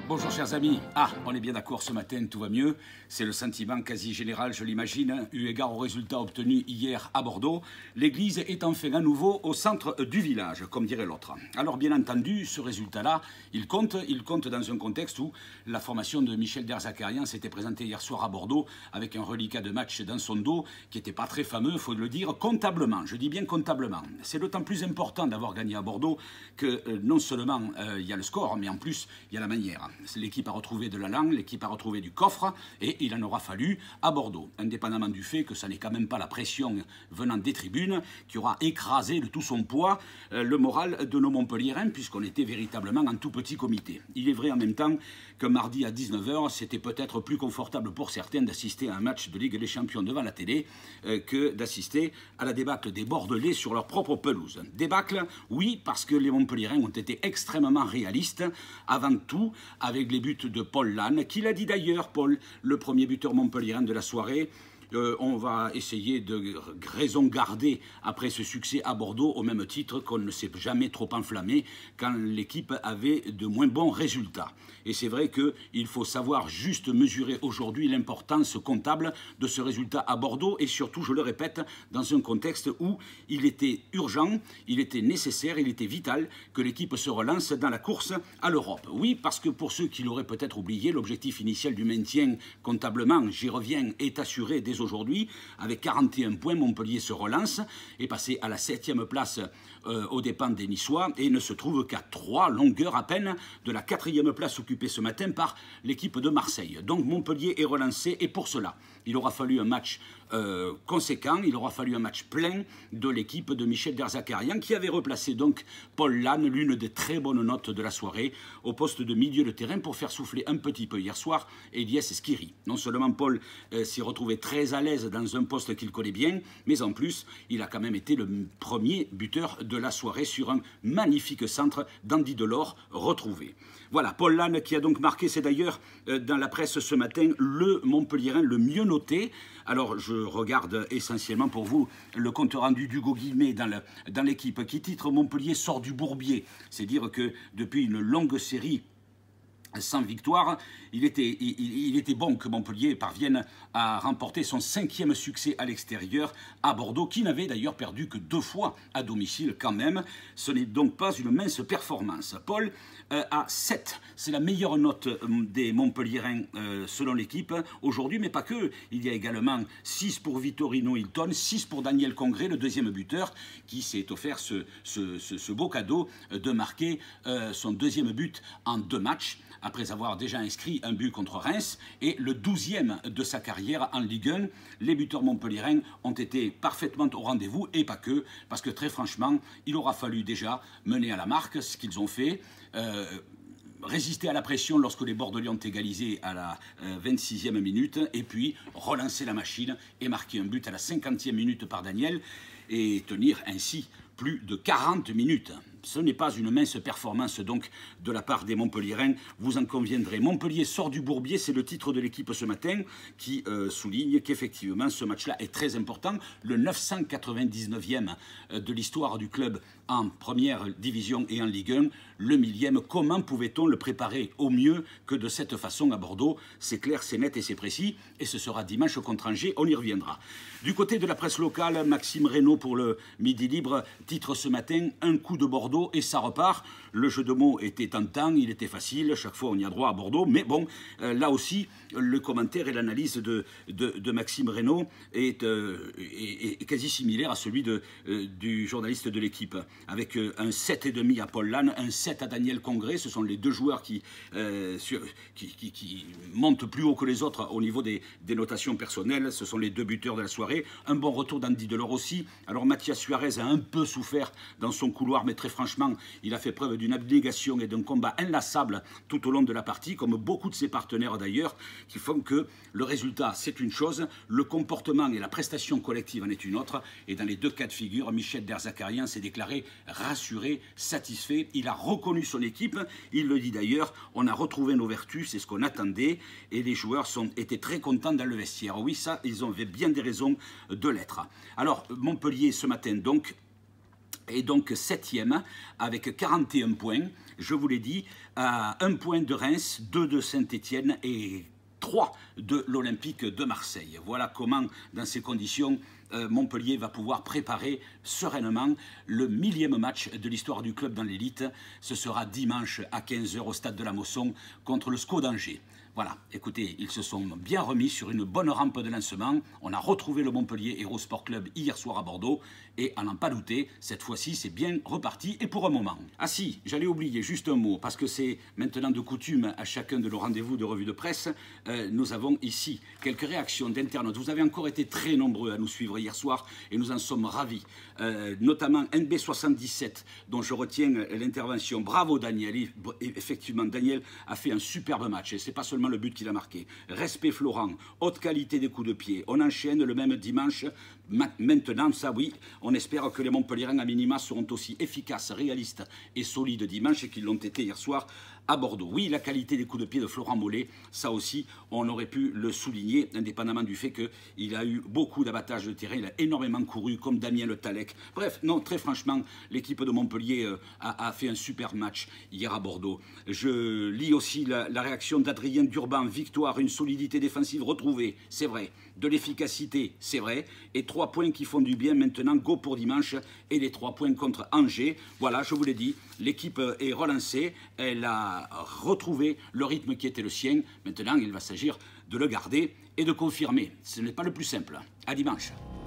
Bonjour chers amis. Ah, on est bien d'accord, ce matin tout va mieux. C'est le sentiment quasi général, je l'imagine, eu égard aux résultats obtenus hier à Bordeaux. L'église est enfin à nouveau au centre du village, comme dirait l'autre. Alors bien entendu, ce résultat-là, il compte dans un contexte où la formation de Michel Derzakarian s'était présentée hier soir à Bordeaux avec un reliquat de match dans son dos qui n'était pas très fameux, il faut le dire, comptablement. Je dis bien comptablement. C'est d'autant plus important d'avoir gagné à Bordeaux que non seulement il y a le score, mais en plus il y a la manière. L'équipe a retrouvé de la langue, l'équipe a retrouvé du coffre, et il en aura fallu à Bordeaux, indépendamment du fait que ça n'est quand même pas la pression venant des tribunes qui aura écrasé de tout son poids le moral de nos Montpelliérains, puisqu'on était véritablement en tout petit comité. Il est vrai en même temps que mardi à 19 h, c'était peut-être plus confortable pour certains d'assister à un match de Ligue des Champions devant la télé que d'assister à la débâcle des Bordelais sur leur propre pelouse. Débâcle, oui, parce que les Montpelliérains ont été extrêmement réalistes, avant tout, avec les buts de Paul Lannes, qu'il a dit d'ailleurs, Paul, le premier buteur montpelliérain de la soirée. On va essayer de raison garder après ce succès à Bordeaux, au même titre qu'on ne s'est jamais trop enflammé quand l'équipe avait de moins bons résultats. Et c'est vrai qu'il faut savoir juste mesurer aujourd'hui l'importance comptable de ce résultat à Bordeaux, et surtout, je le répète, dans un contexte où il était urgent, il était nécessaire, il était vital que l'équipe se relance dans la course à l'Europe. Oui, parce que pour ceux qui l'auraient peut-être oublié, l'objectif initial du maintien comptablement, j'y reviens, est assuré dès aujourd'hui. Avec 41 points, Montpellier se relance, est passé à la 7e place aux dépens des Niçois, et ne se trouve qu'à 3 longueurs à peine de la 4e place occupée ce matin par l'équipe de Marseille. Donc Montpellier est relancé, et pour cela, il aura fallu un match conséquent, il aura fallu un match plein de l'équipe de Michel Derzakarian, qui avait replacé donc Paul Lannes, l'une des très bonnes notes de la soirée, au poste de milieu de terrain pour faire souffler un petit peu hier soir Elias Skiri. Non seulement Paul s'est retrouvé très à l'aise dans un poste qu'il connaît bien, mais en plus, il a quand même été le premier buteur de la soirée sur un magnifique centre d'Andy Delors retrouvé. Voilà, Paul Lannes qui a donc marqué, c'est d'ailleurs dans la presse ce matin, le Montpelliérain le mieux noté. Alors je regarde essentiellement pour vous le compte rendu d'Hugo Guillemet dans l'équipe qui titre Montpellier sort du bourbier. C'est dire que depuis une longue série sans victoire, il était bon que Montpellier parvienne à remporter son 5e succès à l'extérieur à Bordeaux, qui n'avait d'ailleurs perdu que 2 fois à domicile quand même. Ce n'est donc pas une mince performance. Paul a 7, c'est la meilleure note des Montpelliérains selon l'équipe aujourd'hui, mais pas que. Il y a également 6 pour Vittorino Hilton, 6 pour Daniel Congré, le deuxième buteur, qui s'est offert ce beau cadeau de marquer son 2e but en 2 matchs, après avoir déjà inscrit un but contre Reims, et le 12e de sa carrière en Ligue 1. Les buteurs montpelliérains ont été parfaitement au rendez-vous, et pas que, parce que très franchement, il aura fallu déjà mener à la marque ce qu'ils ont fait, résister à la pression lorsque les Bordelais ont égalisé à la 26e minute, et puis relancer la machine et marquer un but à la 50e minute par Daniel, et tenir ainsi plus de 40 minutes. Ce n'est pas une mince performance donc de la part des Montpelliérains, vous en conviendrez. Montpellier sort du bourbier, c'est le titre de l'équipe ce matin, qui souligne qu'effectivement ce match-là est très important. Le 999e de l'histoire du club en première division et en Ligue 1, le 1000e. Comment pouvait-on le préparer au mieux que de cette façon à Bordeaux? C'est clair, c'est net et c'est précis, et ce sera dimanche contre Angers, on y reviendra. Du côté de la presse locale, Maxime Reynaud pour le Midi Libre titre ce matin « Un coup de Bordeaux et ça repart ». Le jeu de mots était tentant, il était facile, chaque fois on y a droit à Bordeaux, mais bon, là aussi, le commentaire et l'analyse de Maxime Reynaud est quasi similaire à celui du journaliste de l'équipe, avec un 7,5 à Paul Lannes, un 7 à Daniel Congré. Ce sont les 2 joueurs qui montent plus haut que les autres au niveau des notations personnelles. Ce sont les 2 buteurs de la soirée. Un bon retour d'Andy Delors aussi. Alors Mathias Suarez a un peu souffert dans son couloir, mais très franchement, il a fait preuve d'une abnégation et d'un combat inlassable tout au long de la partie, comme beaucoup de ses partenaires d'ailleurs, qui font que le résultat, c'est une chose, le comportement et la prestation collective en est une autre, et dans les 2 cas de figure, Michel Derzakarian s'est déclaré rassuré, satisfait, il a reconnu son équipe, il le dit d'ailleurs, on a retrouvé nos vertus, c'est ce qu'on attendait, et les joueurs étaient très contents dans le vestiaire. Oui, ça, ils avaient bien des raisons de l'être. Alors, Montpellier, ce matin donc, Et donc 7e avec 41 points, je vous l'ai dit, 1 point de Reims, 2 de Saint-Étienne et 3 de l'Olympique de Marseille. Voilà comment, dans ces conditions, Montpellier va pouvoir préparer sereinement le 1000e match de l'histoire du club dans l'élite. Ce sera dimanche à 15 h au stade de la Mosson contre le SCO d'Angers. Voilà, écoutez, ils se sont bien remis sur une bonne rampe de lancement. On a retrouvé le Montpellier Hérault Sport Club hier soir à Bordeaux. Et à n'en pas douter, cette fois-ci, c'est bien reparti et pour un moment. Ah si, j'allais oublier juste un mot, parce que c'est maintenant de coutume à chacun de nos rendez-vous de revue de presse. Nous avons ici quelques réactions d'internautes. Vous avez encore été très nombreux à nous suivre hier soir et nous en sommes ravis. Notamment NB77, dont je retiens l'intervention. Bravo Daniel. Effectivement, Daniel a fait un superbe match. Et c'est pas seulement le but qu'il a marqué. Respect Florent, haute qualité des coups de pied. On enchaîne le même dimanche. Maintenant, ça oui, on espère que les Montpelliérains à minima seront aussi efficaces, réalistes et solides dimanche qu'ils l'ont été hier soir à Bordeaux. Oui, la qualité des coups de pied de Florent Mollet, ça aussi, on aurait pu le souligner, indépendamment du fait qu'il a eu beaucoup d'abattage de terrain, il a énormément couru, comme Damien Le Tallec. Bref, non, très franchement, l'équipe de Montpellier a fait un super match hier à Bordeaux. Je lis aussi la réaction d'Adrien Durban, victoire, une solidité défensive retrouvée, c'est vrai, de l'efficacité, c'est vrai, et 3 points qui font du bien maintenant, go pour dimanche, et les 3 points contre Angers. Voilà, je vous l'ai dit, l'équipe est relancée, elle a retrouvé le rythme qui était le sien. Maintenant, il va s'agir de le garder et de confirmer. Ce n'est pas le plus simple. À dimanche.